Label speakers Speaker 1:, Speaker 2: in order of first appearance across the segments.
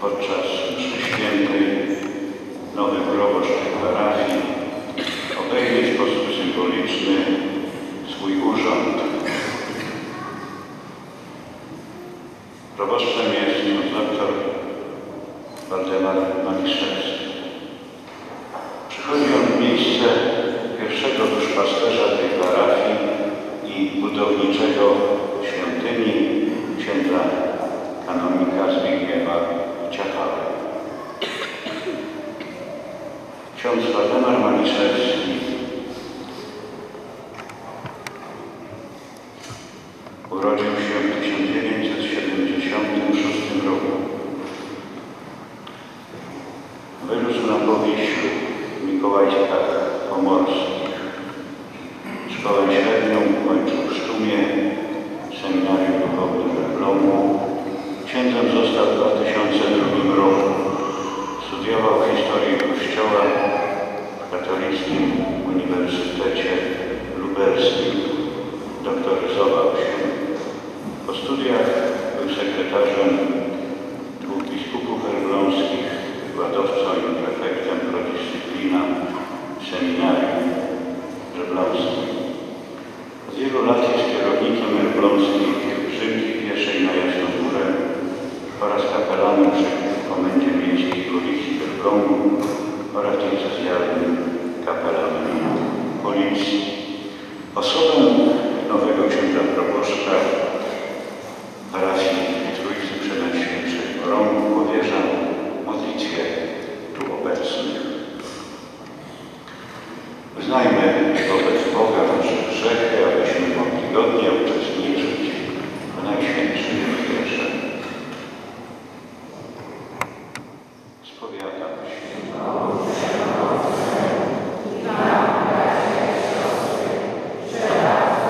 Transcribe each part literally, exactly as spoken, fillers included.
Speaker 1: podczas mszy świętej nowy proboszcz tej parafii obejmie w sposób symboliczny swój urząd. Proboszczem jest doktor Waldemar Maliszewski. Przychodzi on w miejsce pierwszego duszpasterza tej parafii i budowniczego świątyni, księdza kanonika Zbigniewa Ciachały. Ksiądz Waldemar Maliszewski urodził się w tysiąc dziewięćset siedemdziesiątym szóstym roku. Wyrósł na Powiślu, w Mikołajskach Pomorskich. Szkołę średnią ukończył w Sztumie, seminarium duchownym w Elblągu. Księdzem został w dwa tysiące drugim roku. Studiował historię Kościoła w Katolickim Uniwersytecie Lubelskim. Doktoryzował się. Po studiach był sekretarzem dwóch biskupów elbląskich, wykładowcą i prefektem prodyscyplina w seminarium elbląskim. Od wielu lat jest kierownikiem elbląskiej pielgrzymki pieszej na Jasną Górę oraz kapelanem przy Komendzie Miejskiej Policji w Elblągu oraz diecezjalnym kapelanem Policji. Osobę nowego księdza proboszcza parafii Trójcy Przenajświętszej w Orągu powierzam modlitwie tu obecnych. Wyznajmy wobec Boga nasze grzechy, abyśmy mogli godnie uczestniczyć w Najświętszej Ofierze. Spowiadam się.
Speaker 2: Teraz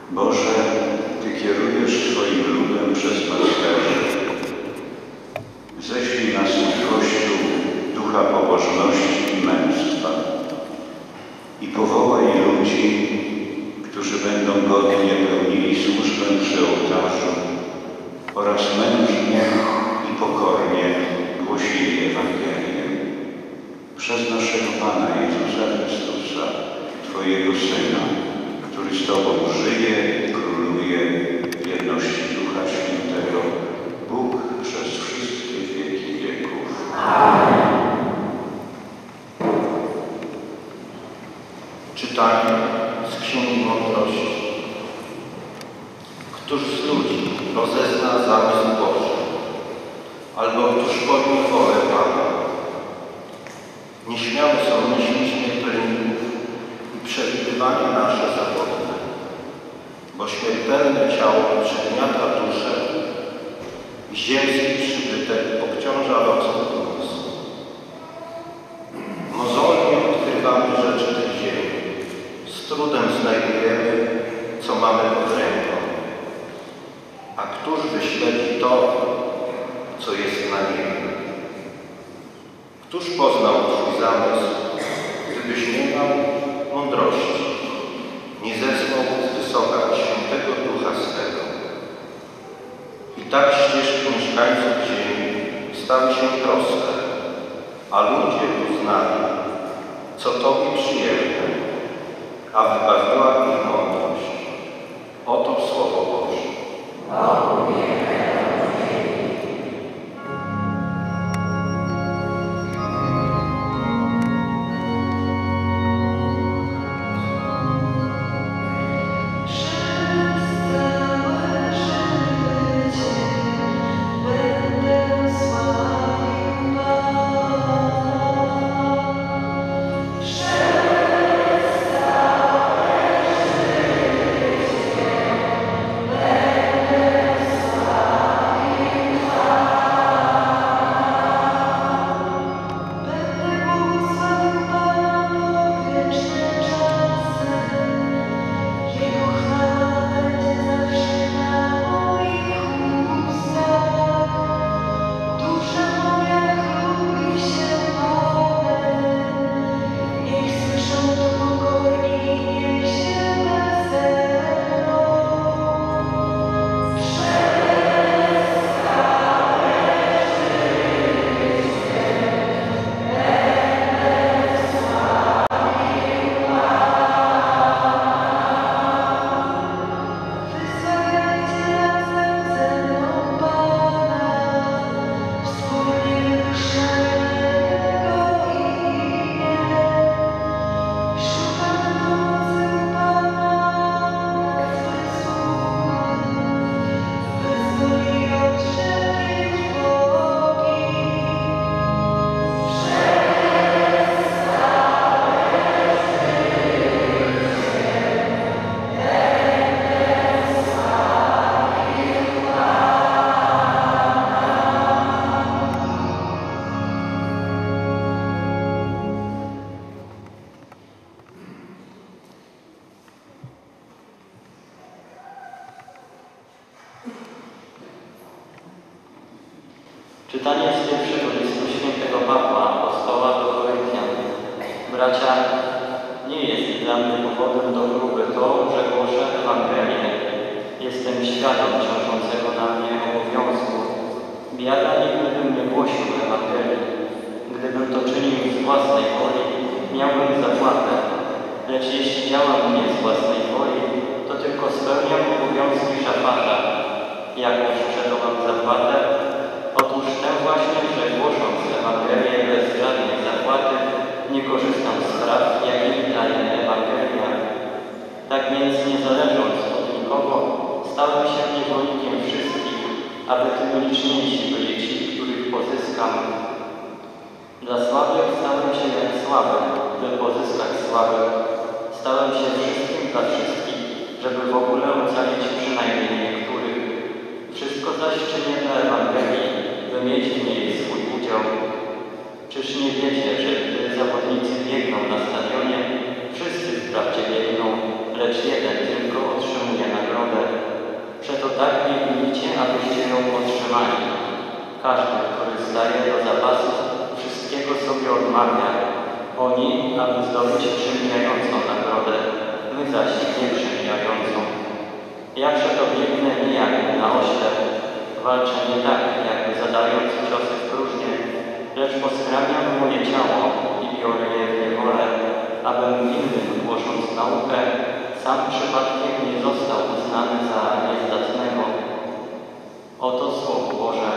Speaker 1: Boże, Ty kierujesz swoim ludem przez pasterzy. Ześlij na swój Kościół ducha pobożności i męstwa i powołaj ludzi, którzy będą godnie pełnili służbę przy ołtarzu oraz mężnie i pokornie głosili Ewangelię. Przez naszego Pana Jezusa Chrystusa, Twojego Syna, który z Tobą żyje i króluje w jedności Ducha Świętego, Bóg przez wszystkie wieki wieków. Amen.
Speaker 2: Czytanie z Księgi Mądrości. Któż z ludzi rozezna zamysł Boży, albo któż podjął wolę Pana? Nieśmiałe są myśli śmiertelników i przewidywanie nasze zawodne, bo śmiertelne ciało przygniata duszę i ziemski przybytek obciąża losem umysł. Mozolnie odkrywamy rzeczy tej ziemi, z trudem znajdujemy, co mamy pod ręką. A któż wyśledzi to, co jest na niebie? Któż poznał Twój zamysł, gdybyś nie miał mądrości, nie zesłał z wysoka świętego Ducha swego? I tak ścieżki mieszkańców ziemi stały się proste, a ludzie uznali, co Tobie przyjemne, a wybawiła ich mądrość. Oto Słowo Boże.
Speaker 3: Czytanie z pierwszego listu świętego Pawła, apostoła do Koryntian. Bracia, nie jest dla mnie powodem do chluby to, że głoszę Ewangelię. Jestem świadom ciążącego na mnie obowiązku. Biada nie gdybym nie głosił Ewangelii. Gdybym to czynił z własnej woli, miałbym zapłatę. Lecz jeśli działam nie z własnej woli, to tylko spełniam obowiązki szafarza. Jakąż przeto mam zapłatę? Otóż tę właśnie, że głosząc Ewangelię bez żadnej zapłaty, nie korzystam z praw, jakie mi daje Ewangelia. Tak więc, nie zależąc od nikogo, stałem się niewolnikiem wszystkich, aby tym liczniejsi byli ci, których pozyskam. Dla słabych stałem się jak słaby, by pozyskać słabych. Stałem się wszystkim dla wszystkich, żeby w ogóle ocalić przynajmniej niektórych. Wszystko zaś czynię dla Ewangelii, by mieć w niej swój udział. Czyż nie wiecie, że gdy zawodnicy biegną na stadionie, wszyscy wprawdzie biegną, lecz jeden tylko otrzymuje nagrodę? Przeto tak biegnijcie, abyście ją otrzymali. Każdy, który zdaje do zapasu, wszystkiego sobie odmawia. Oni, aby zdobyć przemijającą nagrodę, my zaś nieprzemijającą. Ja przeto biegnę nie jak na oślep, walczę nie tak, jakby zadając ciosy w próżnię, lecz poskramiam moje ciało i biorę je w niewolę, abym innym głosząc naukę, sam przypadkiem nie został uznany za niezdatnego. Oto Słowo Boże.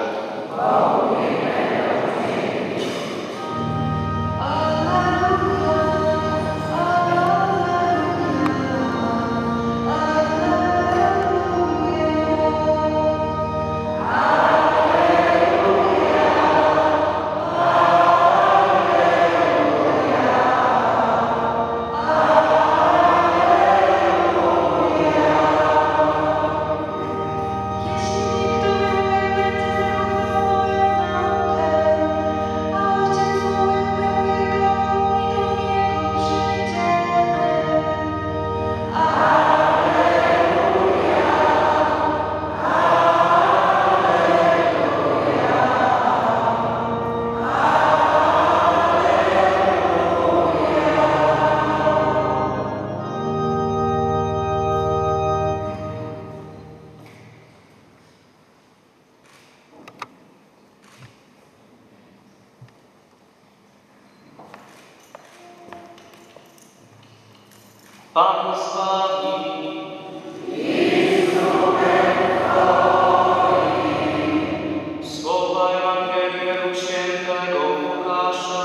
Speaker 3: Pan z wami. Słowa Ewangelii według świętego Łukasza.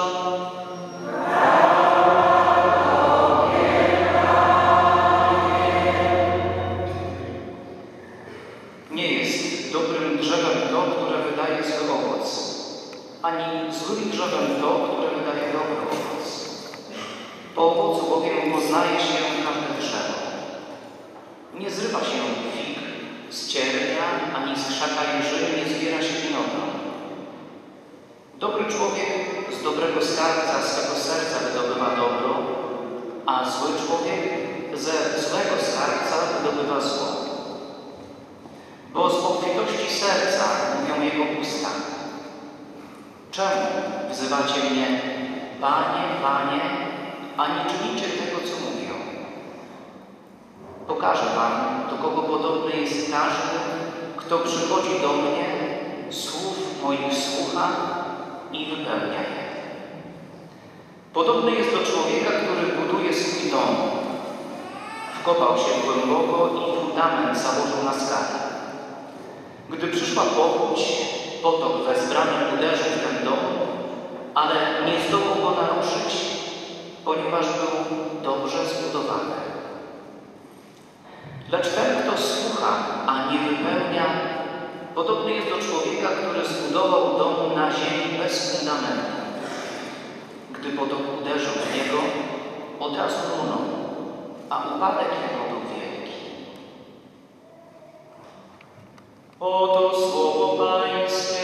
Speaker 4: Nie jest dobrym drzewem to, które wydaje zły owoc, ani złym drzewem to, które wydaje dobry owoc. Po owocu bowiem poznaje się każde drzewo. Nie zrywa się fig z ciernia, ani z krzaka jeżyny nie zbiera się winogron. Dobry człowiek z dobrego skarbca swego serca wydobywa dobro, a zły człowiek ze złego skarbca wydobywa zło. Bo z obfitości serca mówią jego usta. Czemu wzywacie mnie, Panie, Panie, a nie czynicie tego, co mówią? Pokażę wam, do kogo podobny jest każdy, kto przychodzi do mnie, słów moich słucha i wypełnia je. Podobny jest do człowieka, który buduje swój dom. Wkopał się głęboko i fundament założył na skale. Gdy przyszła powódź, potok wezbrany uderzył w ten dom, ale nie zdołał go naruszyć, ponieważ był dobrze zbudowany. Lecz ten, kto słucha, a nie wypełnia, podobny jest do człowieka, który zbudował dom na ziemi bez fundamentu. Gdy potok uderzył w niego, od razu runął, a upadek jego był wielki. Oto słowo Pańskie.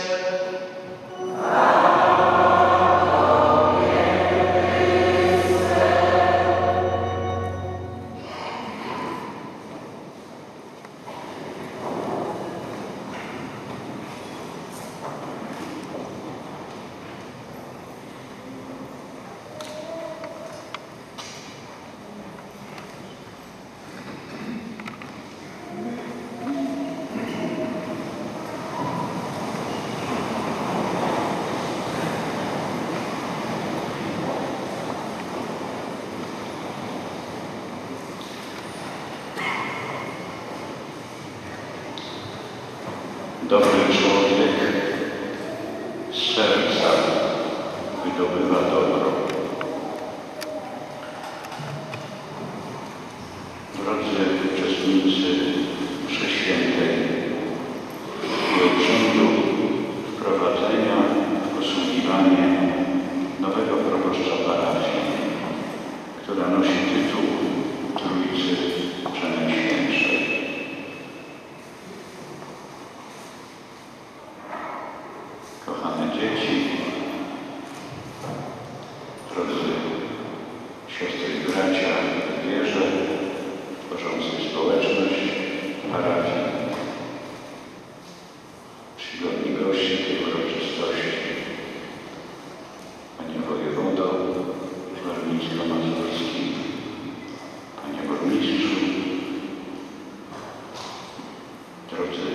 Speaker 1: Dobry człowiek z serca wydobywa dobro. Drodzy uczestnicy mszy świętej i obrzędu wprowadzenia w posługiwanie nowego proboszcza parafii, która nosi tytuł Trójcy Przenajświętszej. Kochane dzieci, drodzy siostry i bracia w wierze, tworzący społeczność parafii, mazurskim, panie burmistrzu, drodzy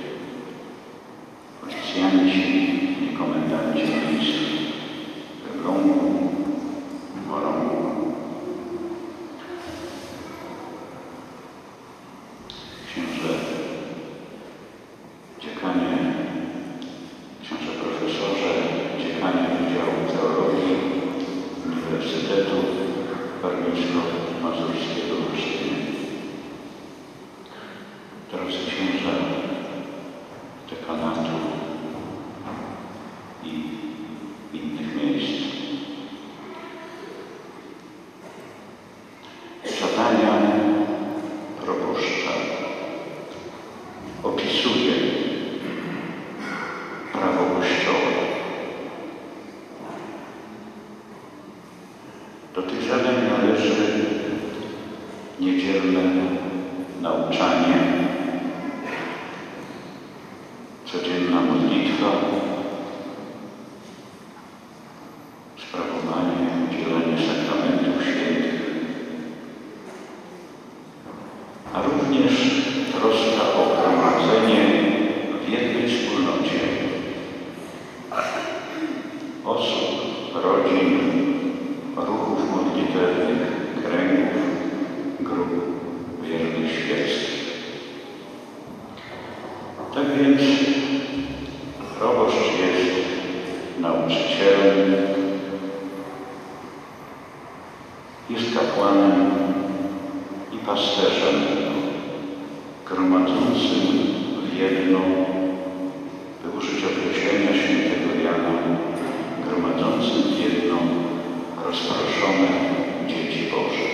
Speaker 1: policjanci i komendanci miejsc w Elblągu, Morągu, księże dziekanie, księże profesorze, dziekanie Wydziału Teologii Uniwersytetu Warmińsko-Mazurskiego w Olsztynie, drodzy księża dekanatu i innych miejsc. Zadania proboszcza opisuje prawo Kościoła. Do tych zadań należy niedzielne nauczanie, codzienna modlitwa, sprawowanie, udzielanie sakramentów świętych, a również troska o gromadzenie w jednej wspólnocie osób, rodzin, ruchów modlitewnych, kręgów, grup wiernych świeckich. Tak więc proboszcz jest nauczycielem, jest kapłanem i pasterzem gromadzącym w jedno, by użyć określenia świętego Jana, gromadzącym w jedno rozproszone dzieci Boże.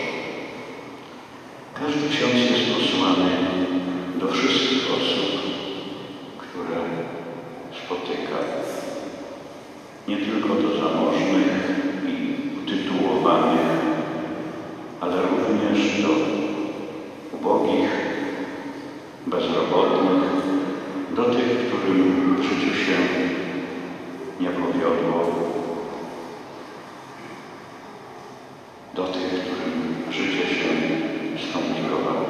Speaker 1: Każdy ksiądz jest posłany do wszystkich osób, które spotyka. Nie tylko do zamożnych i utytułowanych, ale również do ubogich, bezrobotnych, do tych, którym w życiu się nie powiodło, do tych, którym życie się skomplikowało.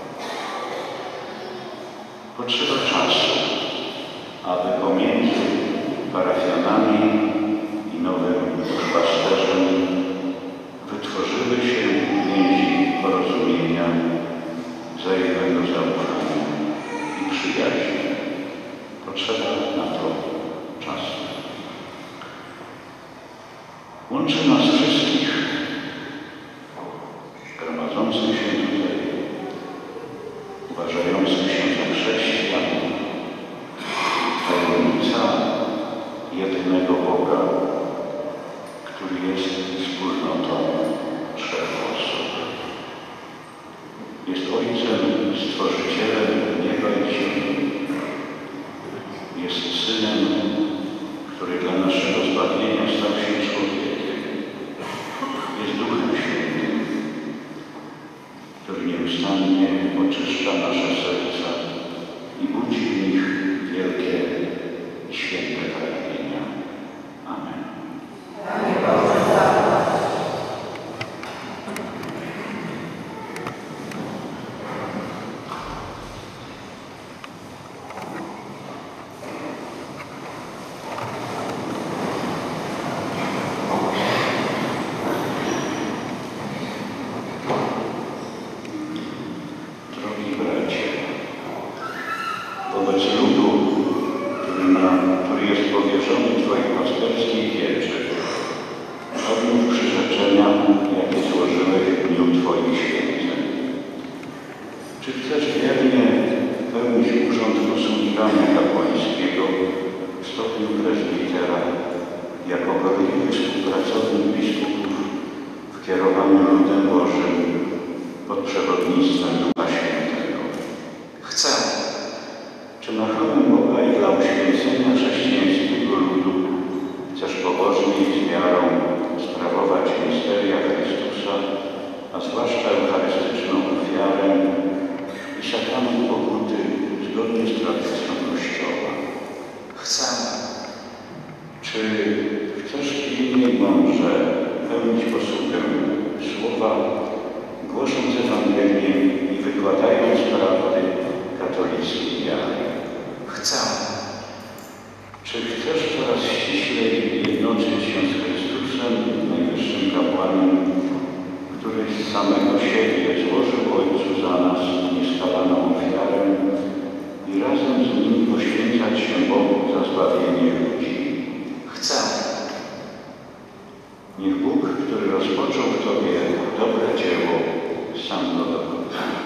Speaker 1: Potrzeba czasu, aby pomiędzy parafianami i nowym duszpasterzem wytworzyły się więzi porozumienia, wzajemnego zaufania i przyjaźni. Potrzeba na to czasu. Łączy nas wszystkich, gromadzących się tutaj, uważających się za chrześcijan, tajemnica jedynego Boga, który jest wspólnotą trzech osób. Jest Ojcem, Stworzycielem nieba i ziemi. Jest Synem, który dla naszego zbawienia stał się człowiekiem. Jest Duchem Świętym, który nieustannie oczyszcza nasze serca i budzi w nich wielkie i święte pragnienia. Amen. Drogi bracie, wobec ludu, który, na, który jest powierzony Twojej pasterskiej wieży, odmów przyrzeczenia, jakie złożyłeś w dniu Twoich święceń. Czy chcesz wiernie pełnić urząd posługiwania kapłańskiego w stopniu prezbitera, jako gorliwy współpracownik biskupów w kierowaniu ludem Bożym pod przewodnictwem Ducha Świętego?
Speaker 4: Chcę.
Speaker 1: Czy na chwałę Boga i dla uświęcenia chrześcijańskiego ludu chcesz pobożnie i z wiarą sprawować misteria Chrystusa, a zwłaszcza eucharystyczną ofiarę i sakrament pokuty zgodnie z tradycją Kościoła?
Speaker 4: Chcę.
Speaker 1: Czy chcesz pilnie i mądrze pełnić posługę słowa, głosząc Ewangelię i wykładając prawdy katolickiej wiary.
Speaker 4: Chcę.
Speaker 1: Czy chcesz coraz ściślej jednoczyć się z Chrystusem, najwyższym kapłanem, który z samego siebie złożył Ojcu za nas nieskalaną ofiarę i razem z Nim poświęcać się Bogu za zbawienie ludzi?
Speaker 4: Chcę.
Speaker 1: Niech Bóg, który rozpoczął w Tobie dobre dzieło, sam go dokona.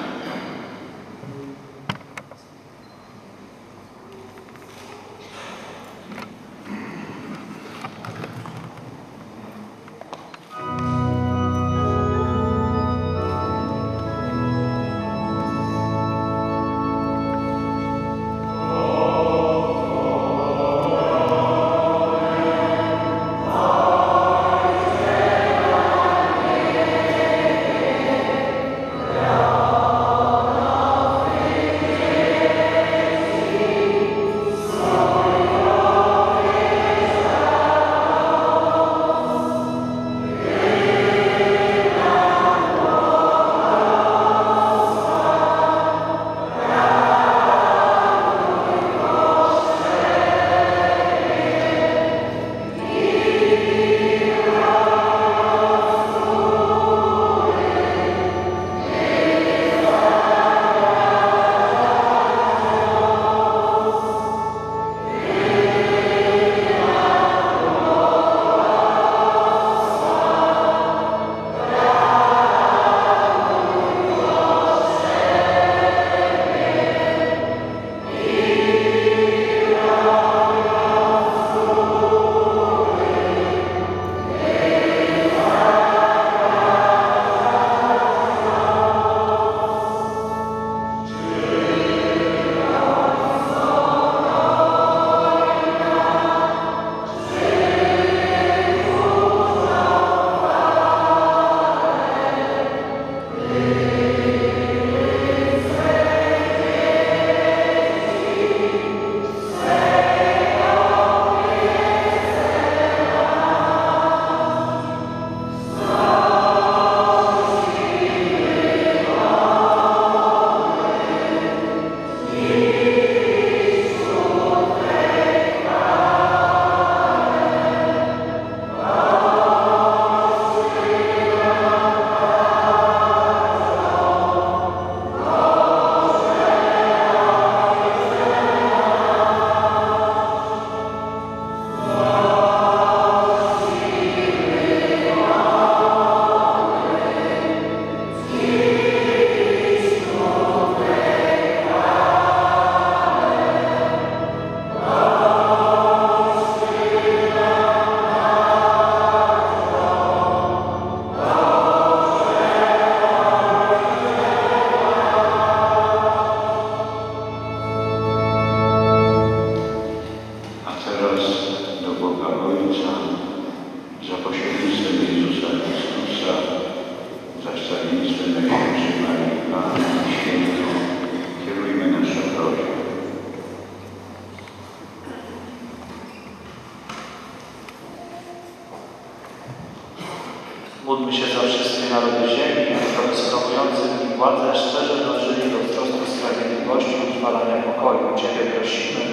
Speaker 5: Módlmy się za wszystkie narody ziemi, aby sprawujący w nich władzę szczerze dążyli do wzrostu sprawiedliwości i utrwalania pokoju. Ciebie prosimy.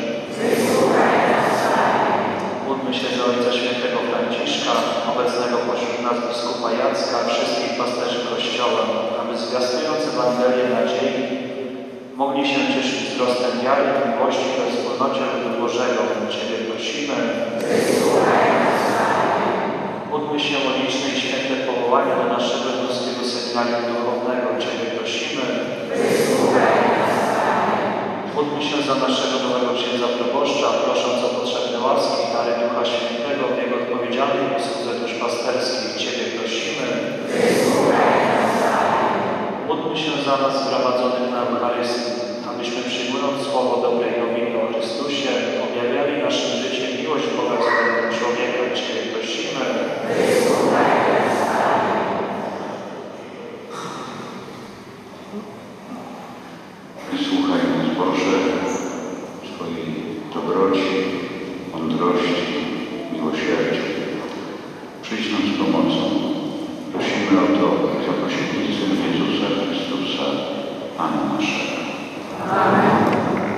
Speaker 5: Módlmy się za Ojca Świętego Franciszka, obecnego pośród nas biskupa Jacka, wszystkich pasterzy Kościoła, aby zwiastując Ewangelię nadziei mogli się cieszyć wzrostem wiary i miłości we wspólnocie ludu Bożego. Ciebie prosimy. Módlmy się o liczne i święte powołania do naszego Lwowskiego Seminarium Duchownego. Ciebie prosimy. Módlmy się za naszego nowego księdza proboszcza, prosząc o potrzebne łaski i dary Ducha Świętego w jego odpowiedzialnej usłudze duszpasterskiej. Ciebie prosimy. Módlmy się za nas zgromadzonych na Eucharystii, abyśmy przyjmując słowo dobrej nowiny o Chrystusie, objawiali naszym życiem miłość Boga względem człowieka. Ciebie prosimy.
Speaker 1: Wysłuchaj nas, Boże, Twojej dobroci, mądrości, miłosierdzia. Przyjdź nam z pomocą. Prosimy o to Ojca pośrednictwem Jezusa Chrystusa, Pana naszego.
Speaker 6: Amen.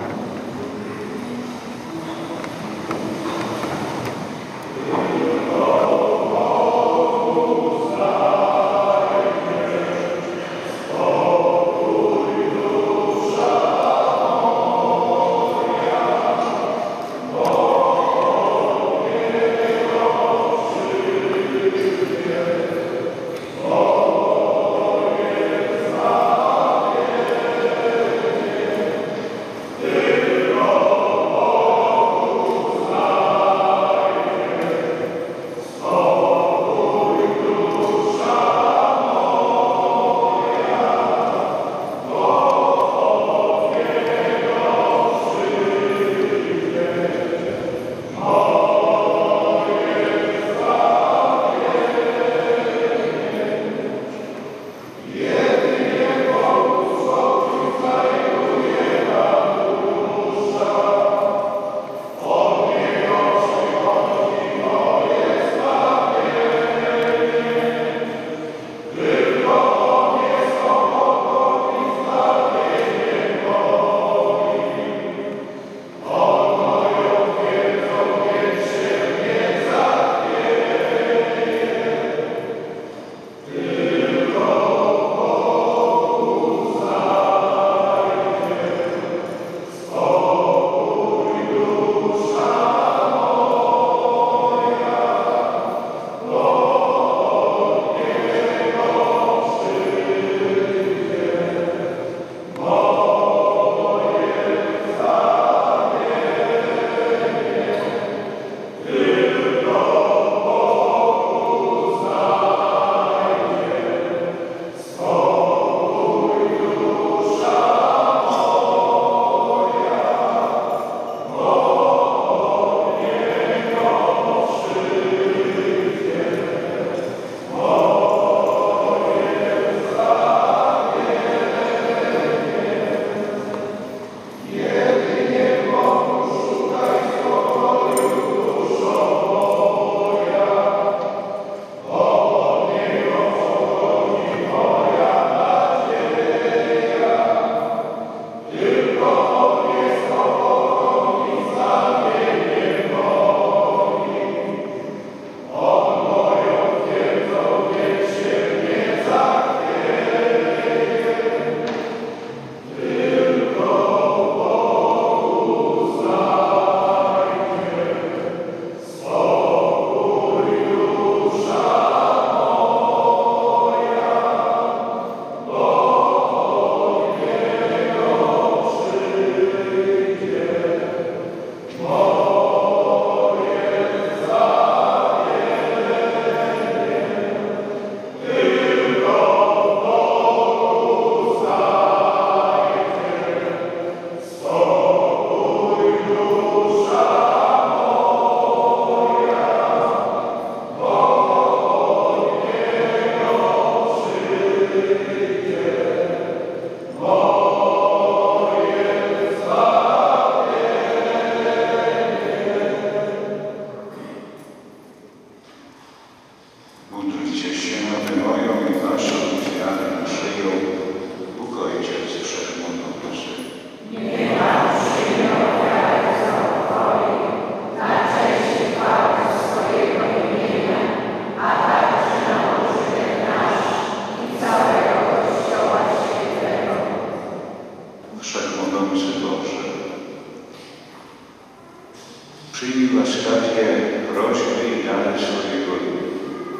Speaker 1: Przyjmij łaskawie prośby i dary swojego ludu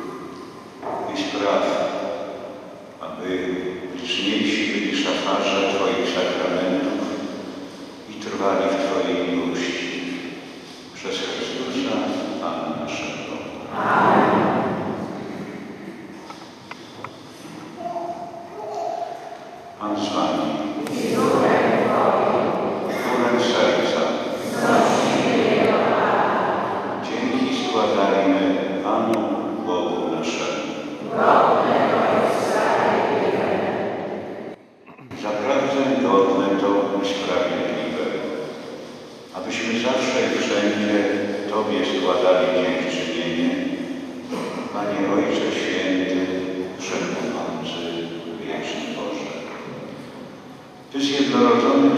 Speaker 1: i spraw, aby liczniejsi byli szafarze Twoich sakramentów i trwali w Twojej miłości. Przez Chrystusa, Pana naszego.
Speaker 6: Amen.
Speaker 1: Pan z Wami.
Speaker 6: I z duchem Twoim.
Speaker 1: Górę serca.
Speaker 6: Prosimy Jego Pana.
Speaker 1: Dzięki składajmy Panu Bogu naszemu.
Speaker 6: Godnego jest sprawiedliwe.
Speaker 1: Zaprawdę godne to i sprawiedliwe, abyśmy zawsze i wszędzie Tobie składali dziękczynienie, Panie Ojcze Święty, Wszechmogący.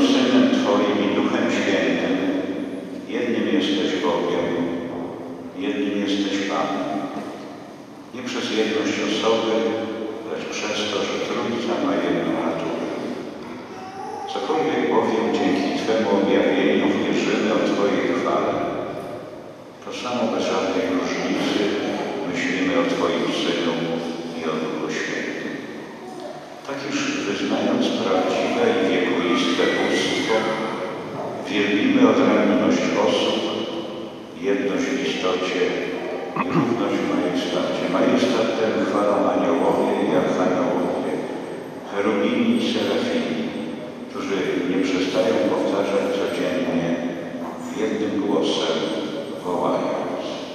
Speaker 1: Synem Twoim i Duchem Świętym, jednym jesteś Bogiem, jednym jesteś Panem. Nie przez jedność osoby, lecz przez to, że Trójca ma jedną naturę. Cokolwiek bowiem dzięki Twemu objawieniu wierzymy o Twojej chwale, to samo bez żadnej różnicy myślimy o Twoim Synu i o Duchu Świętym. Tak już wyznając prawdziwe i wiekuiste bóstwo, wielbimy odrębność osób, jedność w istocie i równość w majestacie. Majestat ten chwalą aniołowie i archaniołowie, cherubini i serafini, którzy nie przestają powtarzać codziennie jednym głosem wołając.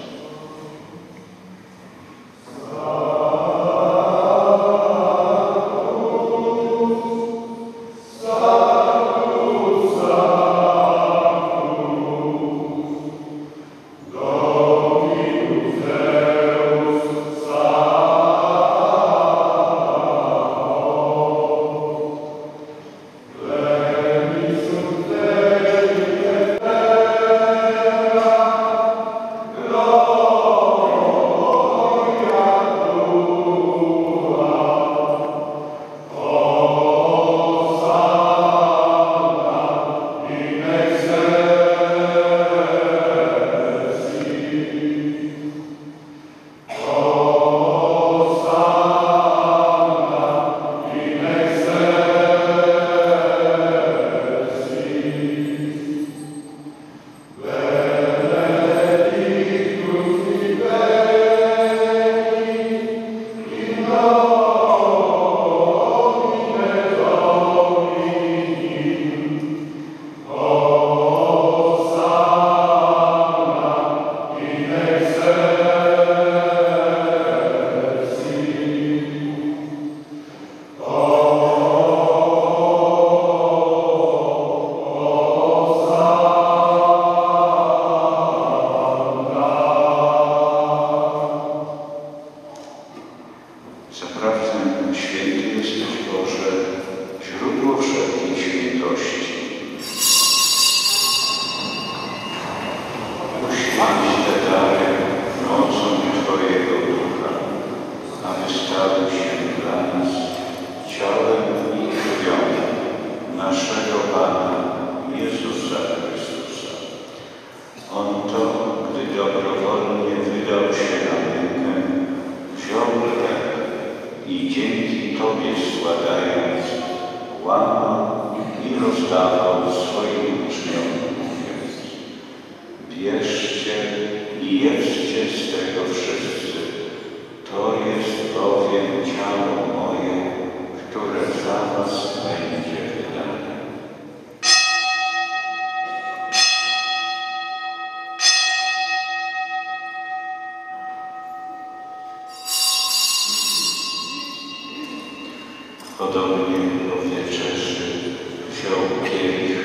Speaker 1: Podobnie po wieczerzy wziął kielich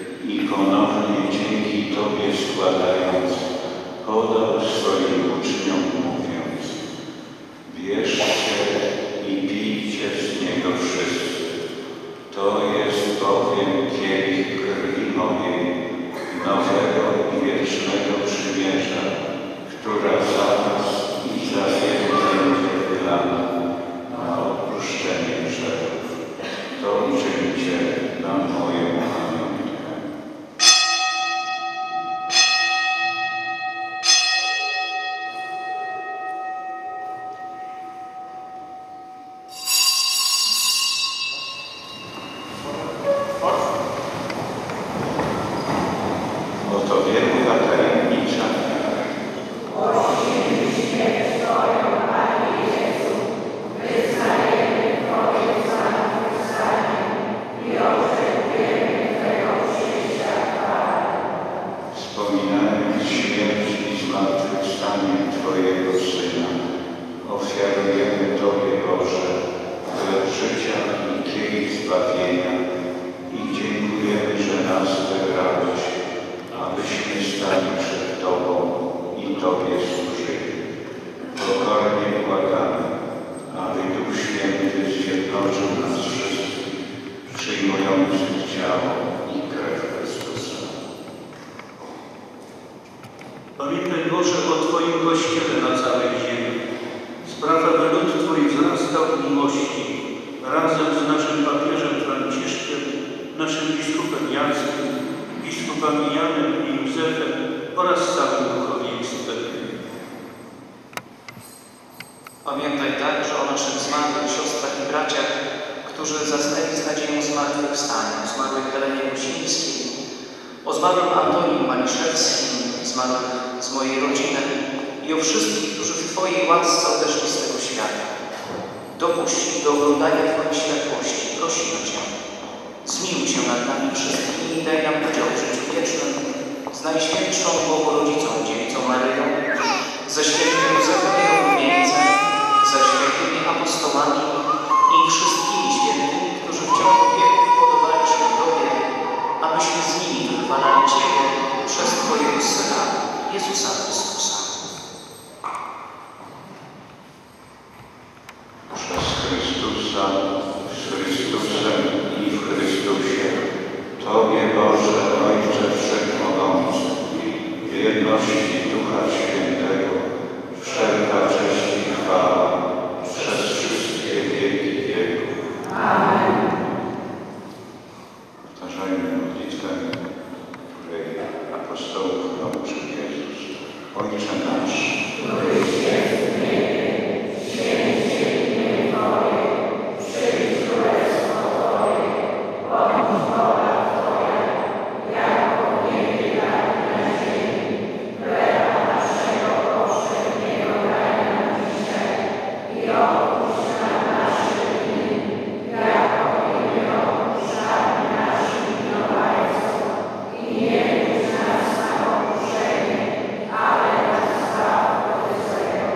Speaker 1: i ponownie dzięki Tobie składając, podał swoim uczniom mówiąc: bierzcie i pijcie z niego wszyscy. To jest bowiem kielich krwi mojej, nowego i wiecznego przymierza, która za Was i za wielu będzie wylana na odpuszczenie grzechów. To uczyńcie na moją pamiątkę. Oto wielka tajemnica. Wspominając śmierć i zmartwychwstanie Twojego Syna, ofiarujemy Tobie, Boże, chleb życia i kielich zbawienia i dziękujemy, że nas wybrałeś, abyśmy stali przed Tobą i Tobie służyli. Pokornie błagamy, aby Duch Święty zjednoczył nas wszystkich, przyjmujących ciało i
Speaker 7: Boże, o Twoim Kościele na całej ziemi. Spraw, aby lud Twój wzrastał w miłości razem z naszym papieżem Franciszkiem, naszym biskupem Jackiem, biskupami Janem i Józefem oraz całym duchowieństwem.
Speaker 4: Pamiętaj także o naszych zmarłych siostrach i braciach, którzy zasnęli z nadzieją zmartwychwstania, o zmarłej Helenie Gusińskiej, o zmarłym Antonim Maliszewskim, zmarłych z mojej rodziny i o wszystkich, którzy w Twojej łasce odeszli z tego świata. Dopuść do oglądania Twojej światłości, prosimy Cię. Zmiłuj się nad nami wszystkimi i daj nam udział w życiu wiecznym z Najświętszą Bogorodzicą Dziewicą Maryją, ze świętym Józefem i Rumieńcem, ze świętymi apostołami i wszystkimi świętymi, którzy w ciągu wieków podobali się Tobie, abyśmy z nimi wychwalali Ciebie przez Twojego Syna, Jezusa Chrystusa.
Speaker 1: Przez Chrystusa, z Chrystusem i w Chrystusie, Tobie, Boże, Ojcze Wszechmogący, w jedności Ducha Świętego, wszelka cześć i chwała przez wszystkie wieki wieków.
Speaker 6: Amen.
Speaker 1: Powtarzajmy modlitwę, której apostołów nauczył Jezus. Ojcze nasz,
Speaker 6: Któryś jest w niebie, święć się imię Twoje, przyjdź królestwo Twoje, bądź wola Twoja, jako w niebie, tak i na ziemi. Chleba naszego powszedniego daj nam dzisiaj i odpuść nam nasze winy, jako i my odpuszczamy naszym winowajcom. I nie wódź nas na pokuszenie, ale nas zbaw od złego.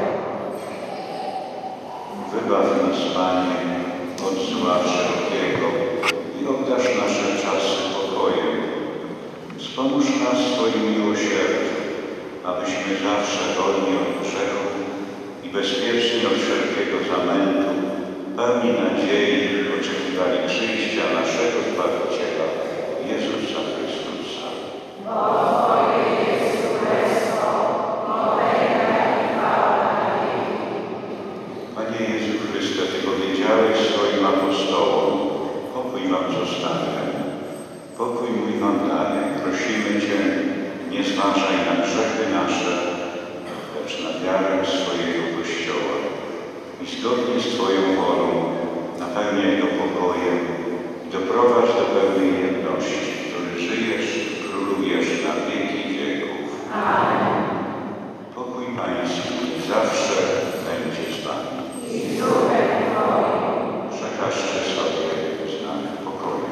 Speaker 1: wybaw nas, Panie, od zła wszelkiego i obdarz nasze czasy pokojem. Wspomóż nas swoim miłosierdziem, abyśmy zawsze wolni od grzechu i bezpieczni od wszelkiego zamętu, pełni nadziei oczekiwali przyjścia naszego Zbawiciela, Jezusa Chrystusa. Panie Jezu Chryste, Ty powiedziałeś swoim apostołom, pokój Wam zostawiam, pokój mój Wam daję. Prosimy Cię, nie zważaj na grzechy nasze, lecz na wiarę swojego Kościoła i zgodnie z Twoją wolą napełniaj go pokojem i doprowadź do pełnej jedności, który żyjesz i królujesz na wieki wieków.
Speaker 6: Amen.
Speaker 1: Pokój Pański zawsze będzie z Wami.
Speaker 6: I z duchem Twoim.
Speaker 1: Przekażcie sobie znak pokoju.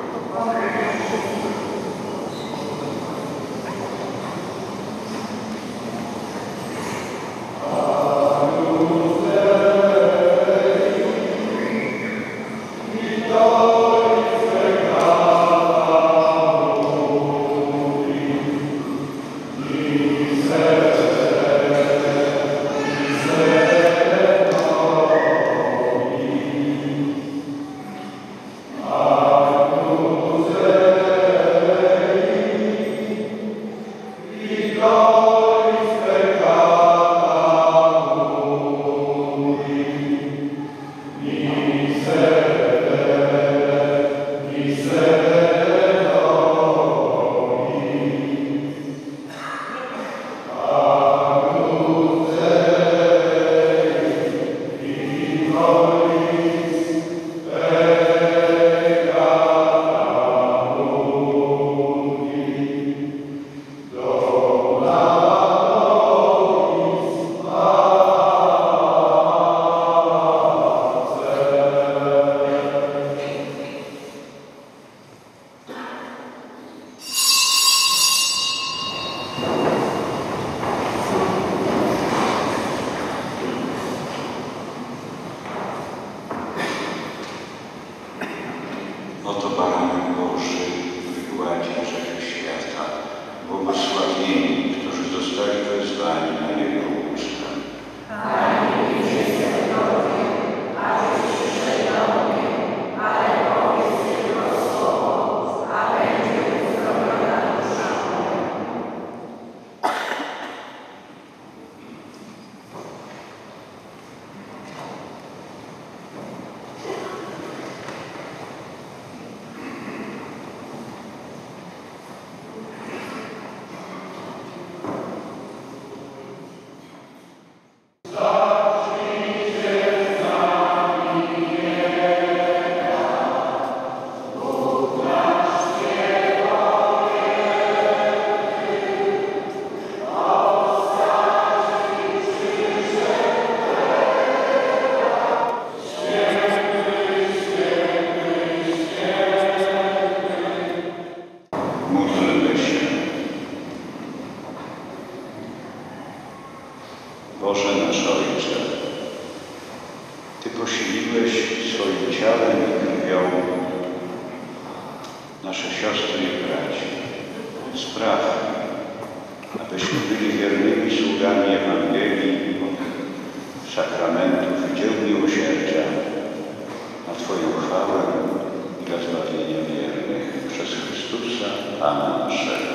Speaker 1: Oto baranek Boży, który gładzi grzechy świata, błogosławieni, którzy zostali wezwani na Jego ucztę.
Speaker 6: Panie, nie jestem godny, abyś przyszedł do mnie, ale powiedz tylko słowo, a będzie uzdrowiona dusza moja.
Speaker 1: i krwią nasze siostry i braci. Spraw, abyśmy byli wiernymi sługami Ewangelii, sakramentów i dzieł miłosierdzia na Twoją chwałę i dla zbawienia wiernych przez Chrystusa, Pana naszego.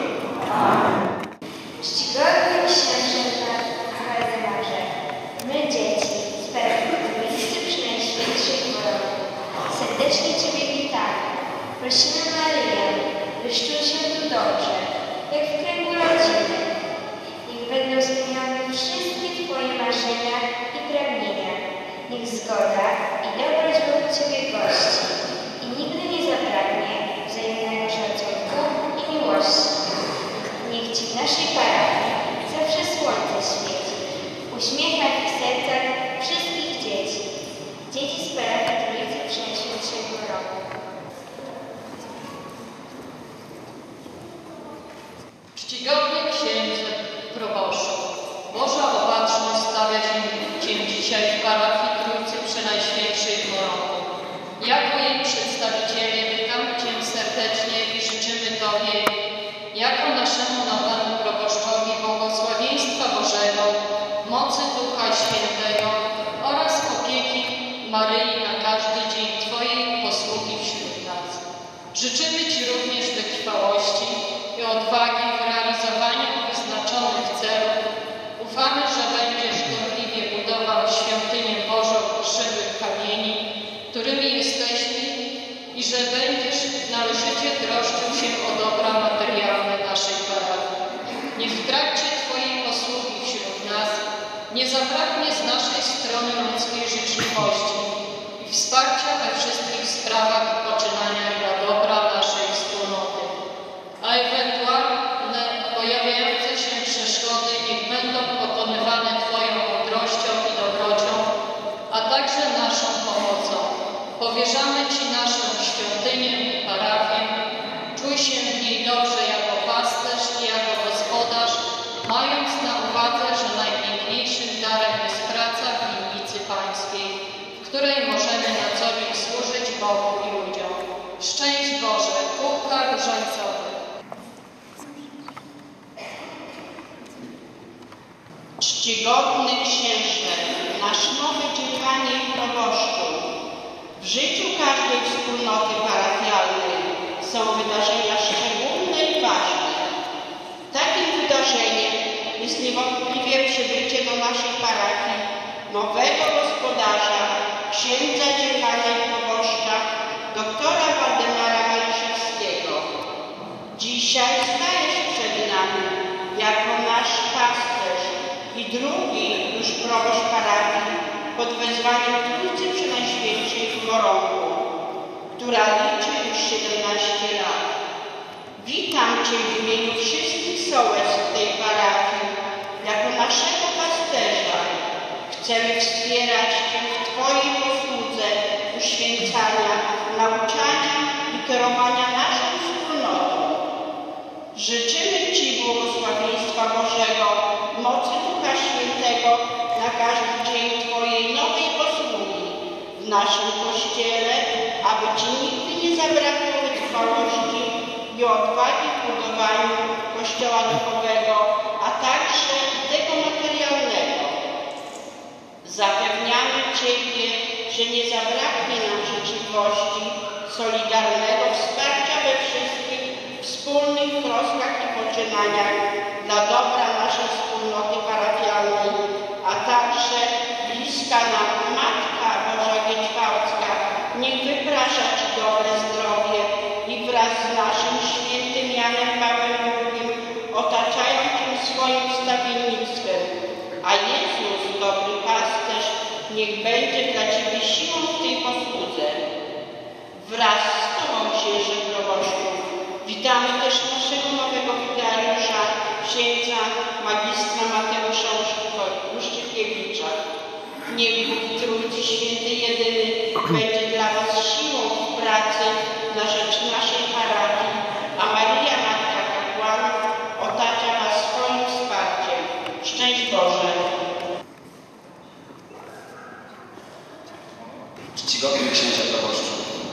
Speaker 8: Czcigodny księże Waldemarze, my dzieci z parafii dwudziesty Przenajświętszej Choroby serdecznie Ciebie witamy. Prosimy Maryję, byś czuł się tu dobrze, jak w kręgu rodziny. Niech będą spełnione wszystkie Twoje marzenia i pragnienia. Niech zgoda i dobroć wokół Ciebie gości i nigdy nie zabraknie wzajemnego szacunku i miłości. Niech Ci w naszej parafii zawsze słońce świeci, w uśmiechach i sercach wszystkich dzieci, dzieci z parafii Trójcy Przenajświętszego Roku.
Speaker 9: Czcigodny księdze proboszczu, Boża opatrzność stawia Cię dzisiaj w parafii Trójcy Przenajświętszej Choroby. Jako jej przedstawiciele witamy Cię serdecznie i życzymy Tobie, jako naszemu nowemu proboszczowi, błogosławieństwa Bożego, mocy Ducha Świętego oraz opieki Maryi na każdy dzień Twojej posługi wśród nas. Życzymy Ci również wytrwałości i odwagi w realizowaniu wyznaczonych celów. Ufamy, że będziesz gorliwie budował świątynię Bożą żywych kamieni, którymi jesteśmy, i że będziesz należycie troszczył się o dobra materialne naszej parafii. Niech w trakcie Twojej posługi wśród nas nie zabraknie z naszej strony ludzkiej życzliwości i wsparcia we wszystkich sprawach i poczynaniach dla dobra naszej wspólnoty, a ewentualne pojawiające się przeszkody niech będą pokonywane Twoją mądrością i dobrocią, a także naszą pomocą. Powierzamy Ci naszą świątynię i parafię. Czuj się w niej dobrze jako pasterz i jako gospodarz, mając na uwadze, że najpiękniejszym darem jest praca w winnicy Pańskiej, w której możemy na co dzień służyć Bogu i ludziom. Szczęść Boże, Pułka Różańcowy.
Speaker 10: Czcigodny księże, nasz nowy dziekanie i proboszczu, w życiu każdej wspólnoty parafialnej są wydarzenia szczególne i ważne. Takim wydarzeniem jest niewątpliwie przybycie do naszej parafii nowego gospodarza, księdza dziekana i proboszcza, doktora Waldemara Maliszewskiego. Dzisiaj stajesz przed nami jako nasz pasterz i drugi już proboszcz parafii pod wezwaniem Trójcy Przenajświętszej w Morągu, która liczy już siedemnaście lat. Witam Cię w imieniu wszystkich sołectw tej parafii jako naszego pasterza. Chcemy wspierać Cię w Twojej posłudze uświęcania, nauczania i kierowania naszą wspólnotą. Życzymy Ci błogosławieństwa Bożego, mocy Ducha Świętego na każdy dzień Twojej nowej posługi w naszym Kościele, aby Ci nigdy nie zabrakło wytrwałości i odwagi w budowaniu Kościoła duchowego, a także tego materialnego. Zapewniamy Ciebie, że nie zabraknie nam życzliwości, solidarnego wsparcia we wszystkich wspólnych troskach i poczynaniach dla dobra naszej wspólnoty parafialnej, a także bliska nam Matka Boża Giedźwałcka, niech wyprasza Ci dobre zdrowie i wraz z naszym świętym Janem Pawłem drugim otaczają Cię swoim wstawiennictwem, a Jezus, dobry pasterz, niech będzie dla Ciebie siłą w tej posłudze. Wraz z Tobą, księże proboszczu, witamy też naszego nowego wikariusza, księdza magistra Mateusza Uszczykiewicza. Niech Bóg Trójcy Święty Jedyny będzie dla Was siłą w pracy na rzecz naszej parafii, a Maryja Matka Kapłanów otacza Was swoim wsparciem. Szczęść Boże!
Speaker 11: Czcigodny księże proboszczu,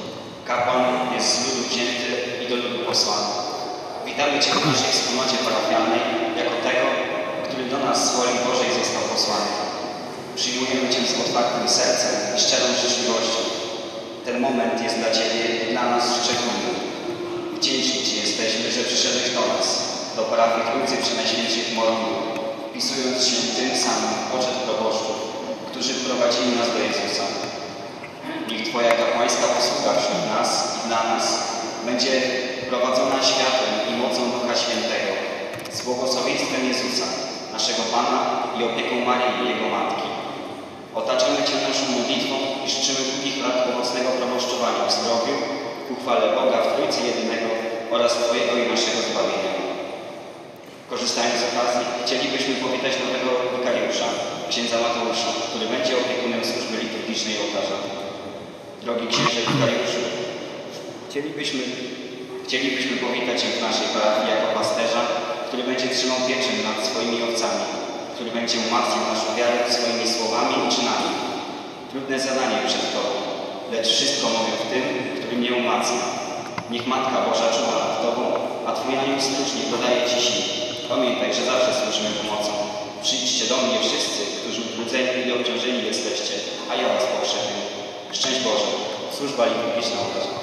Speaker 11: posłany. Witamy Cię w naszej wspólnocie parafialnej jako tego, który do nas z woli Bożej został posłany. Przyjmujemy Cię z otwartym sercem i szczerą życzliwością. Ten moment jest dla Ciebie i dla nas szczególny. Wdzięczni Ci jesteśmy, że przyszedłeś do nas, do parafii Trójcy Przenajświętszej w Morowiu, wpisując się tym samym w poczet proboszczów, którzy wprowadzili nas do Jezusa. Niech Twoja kapłańska posługa wśród nas i dla nas będzie prowadzona światłem i mocą Ducha Świętego, z błogosławieństwem Jezusa, naszego Pana i opieką Maryi, Jego Matki. Otaczamy Cię naszą modlitwą i życzymy długich lat owocnego proboszczowania w zdrowiu, ku chwale Boga w Trójcy Jedynego oraz Twojego i naszego zbawienia. Korzystając z okazji, chcielibyśmy powitać nowego wikariusza, księdza Mateusza, który będzie opiekunem służby liturgicznej ołtarza. Drogi księże wikariuszu, chcielibyśmy, chcielibyśmy powitać Cię w naszej parafii jako pasterza, który będzie trzymał pieczę nad swoimi owcami, który będzie umacniał naszą wiarę swoimi słowami i czynami. Trudne zadanie przed Tobą, lecz wszystko mogę w tym, który mnie umacnia. Niech Matka Boża czuwa nad Tobą, a Twój anioł stróżnik dodaje Ci sił. Pamiętaj, że zawsze służymy pomocą. Przyjdźcie do mnie wszyscy, którzy utrudzeni i obciążeni jesteście, a ja Was pokrzepię. Szczęść Boże, służba liturgiczna ołtarza.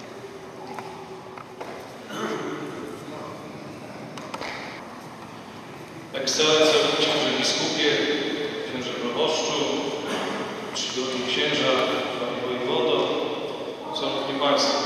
Speaker 12: Ekscelencjo, księże biskupie, księże proboszczu, czcigodni księża, panie wojewodo, szanowni państwo.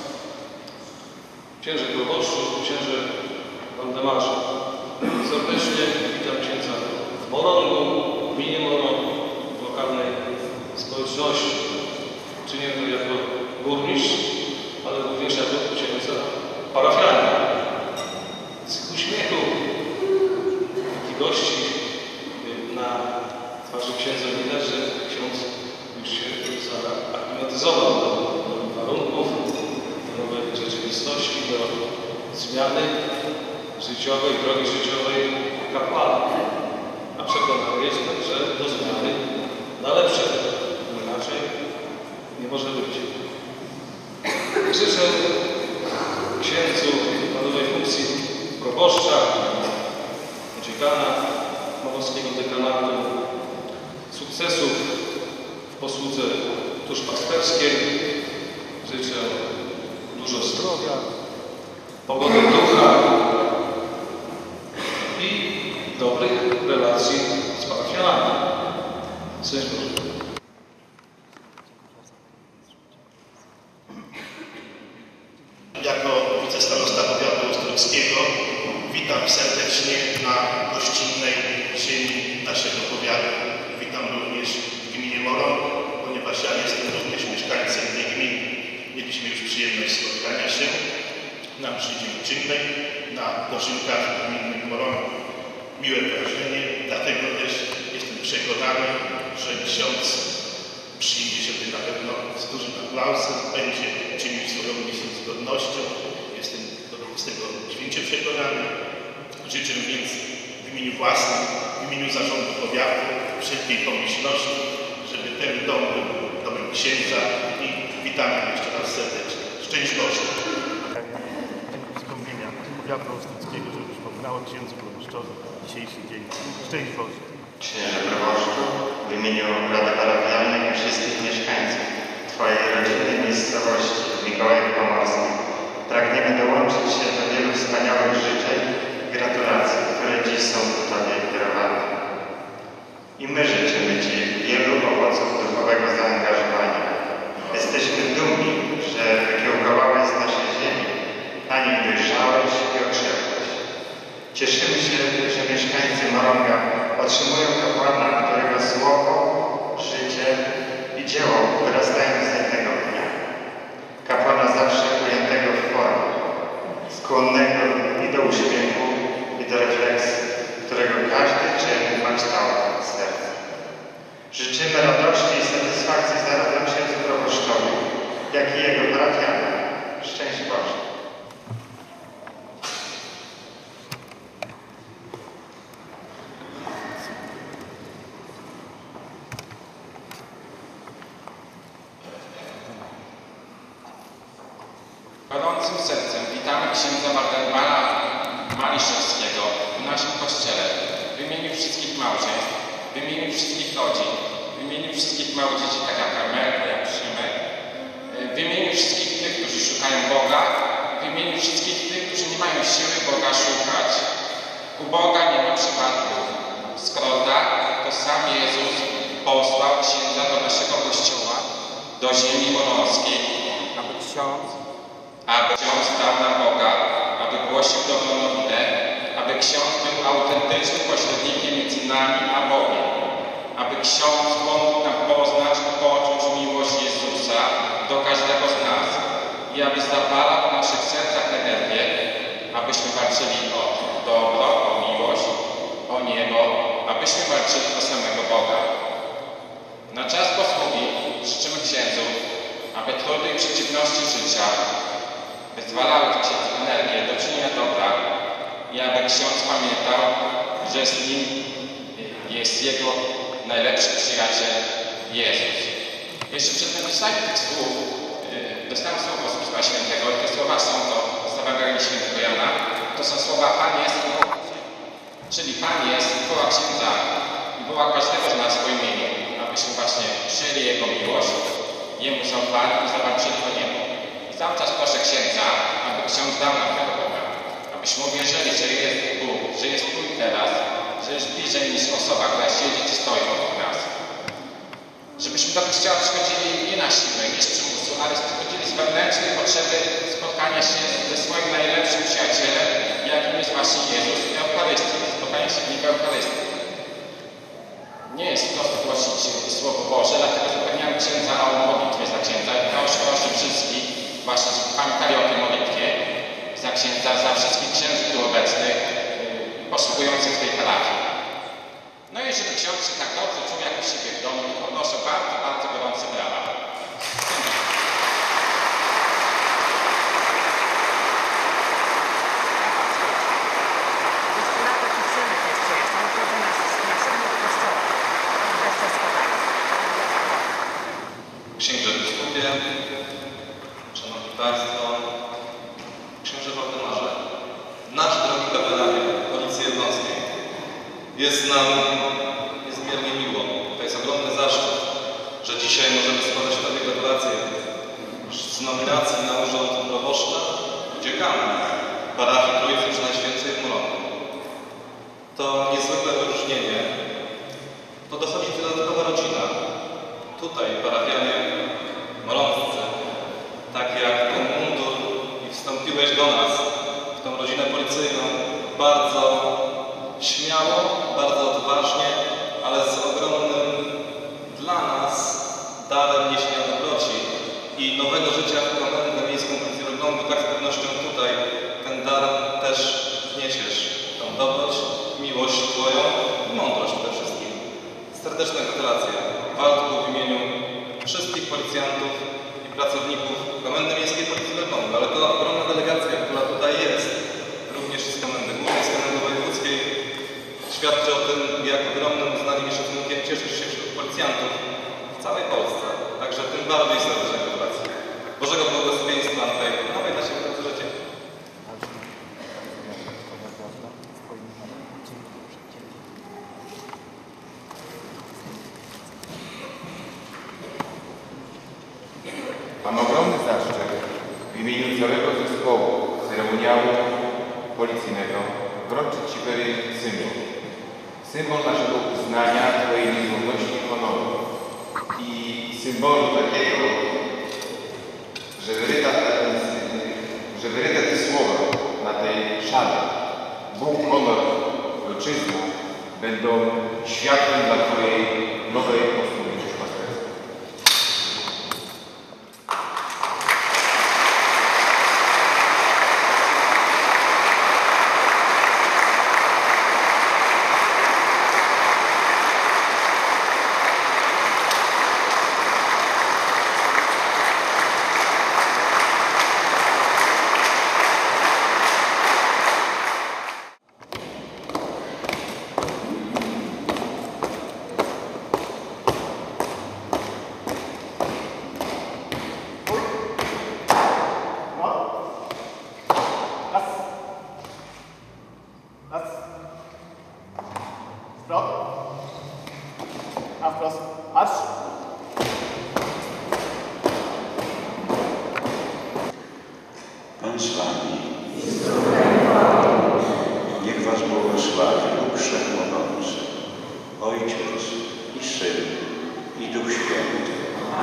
Speaker 12: Księże proboszczu, księże Waldemarze, serdecznie witam księdza w Morągu, w gminie Morąg, w lokalnej społeczności. Czynię to jako burmistrz, ale również jako księdza parafialny. Z uśmiechu i gości na twarzy księdza widać, że ksiądz już się zaaklimatyzował do nowych warunków, do nowej rzeczywistości, do zmiany życiowej, drogi życiowej kapłana. A przekonany jestem, że do zmiany na lepsze, inaczej nie może być. Życzę księdzu na nowej funkcji proboszcza, dziekana Morowskiego dekanatu, sukcesów w posłudze duszpasterskiej. Życzę dużo zdrowia, pogody ducha i dobrych relacji z parafianami. Szczęść Boże.
Speaker 13: Jako wicestarosta powiatu ostrockiego witam serdecznie na gościnnej ziemi naszego powiatu. Witam również w gminie Morąg, ponieważ ja jestem również mieszkańcem tej gminy. Mieliśmy już przyjemność spotkania się na mszy dziękczynnej, na dożynkach gminnych Morąg. Miłe wrażenie, dlatego też jestem przekonany, że ksiądz przyjdzie się na pewno z dużym aplauzem, będzie czynił swoją misję z godnością. Jestem z tego święcie przekonany. Życzę więc w imieniu własnym, w imieniu zarządu powiatu wszelkiej pomyślności, żeby ten dom był domem księdza i witamy jeszcze raz serdecznie. Szczęść Boże!
Speaker 14: Wspomnienia powiatu ostrockiego, żeby przypominało księdzu proboszczowi dzisiejszy dzień. Szczęść Boże!
Speaker 15: Księże proboszczu, w imieniu Rady Parafialnej i wszystkich mieszkańców Twojej rodzinnej miejscowości w Mikołajach Pomorskich pragniemy dołączyć się do wielu wspaniałych życzeń i gratulacji, które dziś są ku Tobie kierowane. I my życzymy Ci wielu owoców duchowego zaangażowania. Jesteśmy dumni, że wykiełkowałeś z naszej ziemi, na nim dojrzałeś i okrzepłeś. Cieszymy się, że mieszkańcy Morąga otrzymują kapłana, którego słowo, życie i dzieło wyrastają z jednego dnia.
Speaker 16: gorącym sercem witamy księdza Waldemara Maliszewskiego w naszym kościele. W imieniu wszystkich małżeństw, w imieniu wszystkich rodzin, w imieniu wszystkich małych dzieci, tak jak Amelka, jak Szymek, w imieniu wszystkich tych, którzy szukają Boga, w imieniu wszystkich tych, którzy nie mają siły Boga szukać. U Boga nie ma przypadków. Skoro tak, to sam Jezus posłał księdza do naszego kościoła, do ziemi morowskiej, aby ksiądz, aby ksiądz dał nam Boga, aby głosił dobrą nowinę, aby ksiądz był autentycznym pośrednikiem między nami a Bogiem, aby ksiądz pomógł nam poznać i poczuć miłość Jezusa do każdego z nas i aby zapalał w naszych sercach energię, abyśmy walczyli o dobro, o miłość, o niebo, abyśmy walczyli o samego Boga. Na czas posługi życzymy księdzu, aby trudy i przeciwności życia wyzwalały w księdzu energię do czynienia dobra i aby ksiądz pamiętał, że z nim jest jego najlepszy przyjaciel Jezus. Jeszcze przed napisaniem tych słów dostałem słowo z Pisma Świętego i te słowa są to z Ewangelii Świętego Jana. To są słowa Pan jest i woła. Czyli Pan jest i woła księdza i woła każdego z nas po imieniu, abyśmy właśnie przyjęli Jego miłość, Jemu zaufali i zawalczyli o niebo. I cały czas proszę księdza, aby ksiądz dał nam tego Boga, abyśmy uwierzyli, że jest Bóg, że jest tu i teraz, że jest bliżej niż osoba, która siedzi czy stoi obok nas. Żebyśmy do kościoła przychodzili nie na siłę, nie z przymusu, ale przychodzili z wewnętrznej potrzeby spotkania się ze swoim najlepszym przyjacielem, jakim jest właśnie Jezus w Eucharystii, spotkania się w Nim w Eucharystii. Nie jest prosto głosić Słowo Boże, dlatego zapewniam księdza o modlitwie za księdza i proszę, proszę wszystkich właśnie, żeby pamiętali o tej modlitwie za księdza, za wszystkich księży tu obecnych, posługujących w tej parafii. No i żeby ksiądz się tak dobrze czuł jak u siebie w domu, podnoszę bardzo, bardzo gorące brawa.
Speaker 12: Księże biskupie, Szanowni Państwo, księże Waldemarze, nasz drogi kapelanie Policji Jednostki, jest nam niezmiernie miło. To jest ogromny zaszczyt, że dzisiaj możemy składać tobie gratulacje z nominacji na urząd proboszcza i dziekana parafii Trójcy Przenajświętszej w Murągu. To niezwykłe wyróżnienie. To dochodzi dodatkowa rodzina. Tutaj parafianie morąscy, tak jak ten mundur i wstąpiłeś do nas w tą rodzinę policyjną bardzo śmiało, bardzo odważnie, ale z ogromnym dla nas darem niesienia dobroci i nowego życia w Komendę Miejską Policji w Elblągu. Tak z pewnością tutaj ten dar też wniesiesz. Tą dobroć, miłość Twoją i mądrość przede wszystkim. Serdeczne gratulacje Waldku w imieniu wszystkich policjantów i pracowników Komendy Miejskiej Policji w Elblągu, ale to ogromna delegacja, która tutaj jest, również z Komendy Głównej, z Komendy Wojewódzkiej, świadczy o tym, jak ogromnym uznaniem i szacunkiem cieszysz się wśród policjantów w całej Polsce. Także tym bardziej serdeczne gratulacje. Bożego błogosławieństwa na tej nowej dla siebie drodze życia.
Speaker 17: Mam ogromny zaszczyt w imieniu całego zespołu ceremoniału policyjnego wręczyć Ci pewien symbol. Symbol naszego uznania Twojej niezłomności i honoru. I symbolu takiego, że wyryta, że wyryte te słowa na tej szale Bóg, honor, ojczyzna będą światłem dla Twojej nowej posługi duszpasterskiej.
Speaker 1: z wami. Niech was błogosławi Bóg Wszechmogący, Ojciec i Syn i Duch Święty.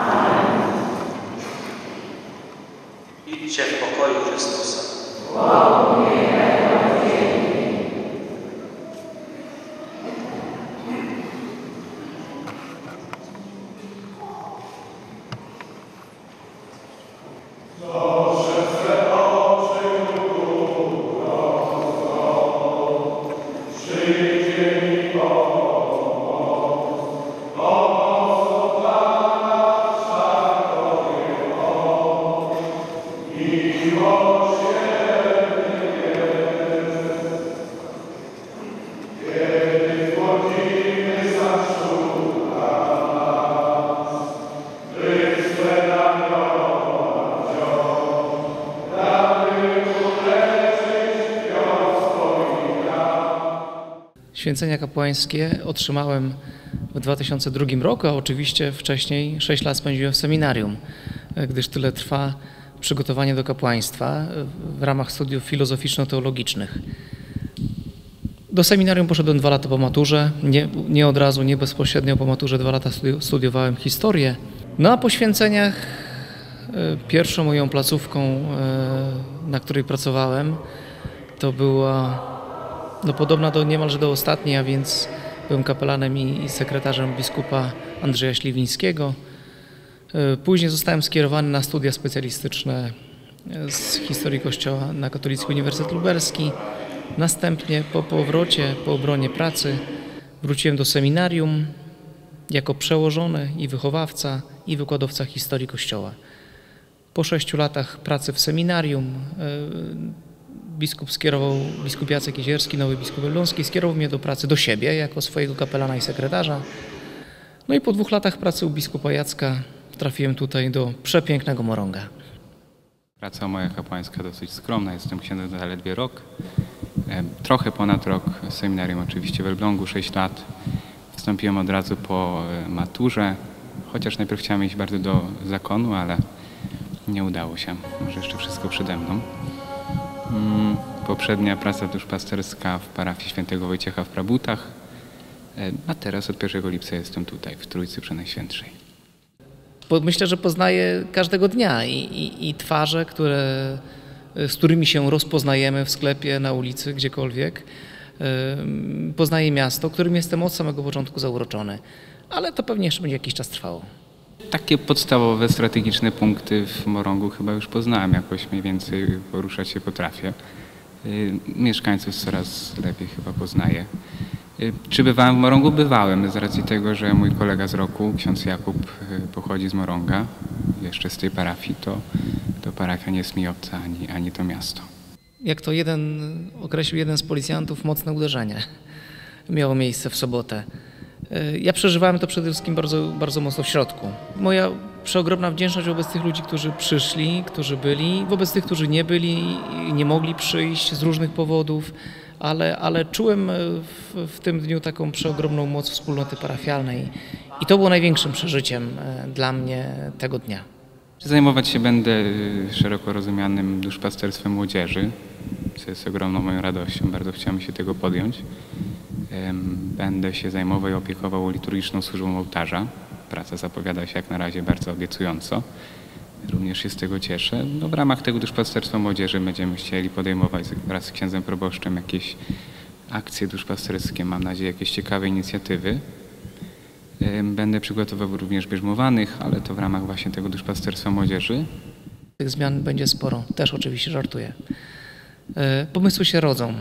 Speaker 18: Idźcie w pokoju Chrystusa.
Speaker 4: Święcenia kapłańskie otrzymałem w dwa tysiące drugim roku, a oczywiście wcześniej sześć lat spędziłem w seminarium, gdyż tyle trwa przygotowanie do kapłaństwa w ramach studiów filozoficzno-teologicznych. Do seminarium poszedłem dwa lata po maturze, nie, nie od razu, nie bezpośrednio po maturze, dwa lata studiowałem historię. No a po święceniach pierwszą moją placówką, na której pracowałem, to była no, podobna do niemalże do ostatniej, a więc byłem kapelanem i, i sekretarzem biskupa Andrzeja Śliwińskiego. Później zostałem skierowany na studia specjalistyczne z historii Kościoła na Katolicki Uniwersytet Lubelski. Następnie po powrocie, po obronie pracy wróciłem do seminarium jako przełożony i wychowawca i wykładowca historii Kościoła. Po sześciu latach pracy w seminarium biskup skierował, biskup Jacek Jezierski, nowy biskup elbląski, skierował mnie do pracy do siebie jako swojego kapelana i sekretarza. No i po dwóch latach pracy u biskupa Jacka trafiłem tutaj do przepięknego Morąga.
Speaker 19: Praca moja kapłańska dosyć skromna, jestem księdzem zaledwie rok. Trochę ponad rok w seminarium oczywiście w Elblągu, sześć lat. Wstąpiłem od razu po maturze, chociaż najpierw chciałem iść bardzo do zakonu, ale nie udało się. Może jeszcze wszystko przede mną. Poprzednia praca duszpasterska w parafii świętego Wojciecha w Prabutach, a teraz od pierwszego lipca jestem tutaj, w Trójcy Przenajświętszej.
Speaker 4: Myślę, że poznaję każdego dnia i, i, i twarze, które, z którymi się rozpoznajemy w sklepie, na ulicy, gdziekolwiek. Poznaję miasto, którym jestem od samego początku zauroczony, ale to pewnie jeszcze będzie jakiś czas trwało.
Speaker 19: Takie podstawowe, strategiczne punkty w Morągu chyba już poznałem, jakoś mniej więcej poruszać się potrafię. Mieszkańców coraz lepiej chyba poznaję. Czy bywałem w Morągu? Bywałem, z racji tego, że mój kolega z roku, ksiądz Jakub, pochodzi z Morąga, jeszcze z tej parafii, to, to parafia nie jest mi obca, ani, ani to miasto.
Speaker 4: Jak to jeden określił jeden z policjantów, mocne uderzenie miało miejsce w sobotę. Ja przeżywałem to przede wszystkim bardzo, bardzo mocno w środku. Moja przeogromna wdzięczność wobec tych ludzi, którzy przyszli, którzy byli, wobec tych, którzy nie byli i nie mogli przyjść z różnych powodów, ale, ale czułem w, w tym dniu taką przeogromną moc wspólnoty parafialnej i to było największym przeżyciem dla mnie tego dnia.
Speaker 19: Zajmować się będę szeroko rozumianym duszpasterstwem młodzieży, co jest ogromną moją radością, bardzo chciałem się tego podjąć. Będę się zajmował i opiekował liturgiczną służbą ołtarza. Praca zapowiada się jak na razie bardzo obiecująco. Również się z tego cieszę. No, w ramach tego duszpasterstwa młodzieży będziemy chcieli podejmować wraz z księdzem proboszczem jakieś akcje duszpasterskie, mam nadzieję jakieś ciekawe inicjatywy. Będę przygotowywał również bierzmowanych, ale to w ramach właśnie tego duszpasterstwa młodzieży.
Speaker 4: Tych zmian będzie sporo, też oczywiście żartuję. Pomysły się rodzą.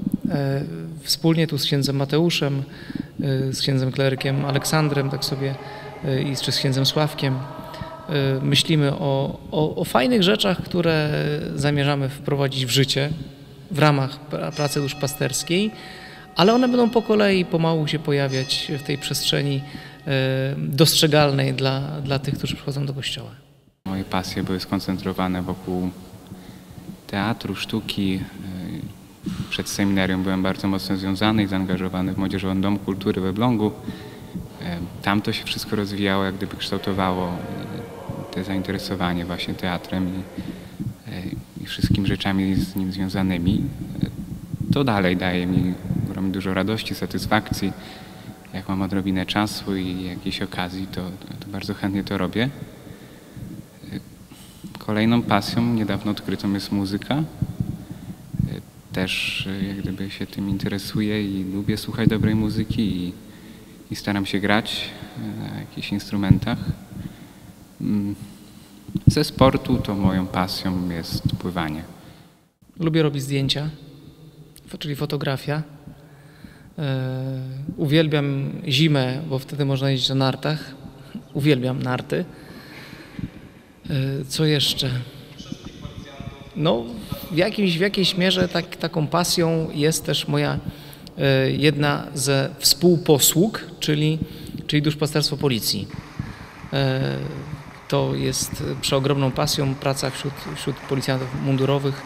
Speaker 4: Wspólnie tu z księdzem Mateuszem, z księdzem klerykiem Aleksandrem, tak sobie, i z księdzem Sławkiem myślimy o, o, o fajnych rzeczach, które zamierzamy wprowadzić w życie w ramach pracy duszpasterskiej, ale one będą po kolei pomału się pojawiać w tej przestrzeni dostrzegalnej dla, dla tych, którzy przychodzą do kościoła.
Speaker 19: Moje pasje były skoncentrowane wokół teatru, sztuki. Przed seminarium byłem bardzo mocno związany i zaangażowany w Młodzieżowym Domu Kultury we Elblągu. Tam to się wszystko rozwijało, jak gdyby kształtowało te zainteresowanie właśnie teatrem i, i wszystkimi rzeczami z nim związanymi, to dalej daje mi ogromnie dużo radości, satysfakcji. Jak mam odrobinę czasu i jakiejś okazji, to, to bardzo chętnie to robię. Kolejną pasją niedawno odkrytą jest muzyka. Też jak gdyby się tym interesuję i lubię słuchać dobrej muzyki i, i staram się grać na jakichś instrumentach. Ze sportu to moją pasją jest pływanie.
Speaker 4: Lubię robić zdjęcia, czyli fotografia. Uwielbiam zimę, bo wtedy można jeździć na nartach. Uwielbiam narty. Co jeszcze? No, w, jakimś, w jakiejś mierze tak, taką pasją jest też moja jedna ze współposług, czyli, czyli duszpasterstwo policji. To jest przeogromną pasją praca wśród, wśród policjantów mundurowych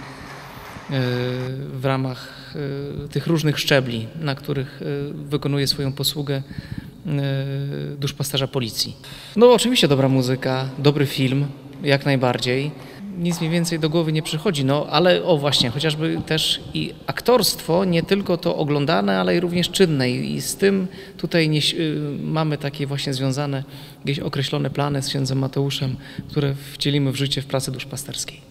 Speaker 4: w ramach tych różnych szczebli, na których wykonuje swoją posługę duszpasterza policji. No oczywiście dobra muzyka, dobry film, jak najbardziej. Nic mi więcej do głowy nie przychodzi, no ale o właśnie, chociażby też i aktorstwo, nie tylko to oglądane, ale i również czynne i z tym tutaj nie, mamy takie właśnie związane jakieś określone plany z księdzem Mateuszem, które wcielimy w życie w pracy duszpasterskiej.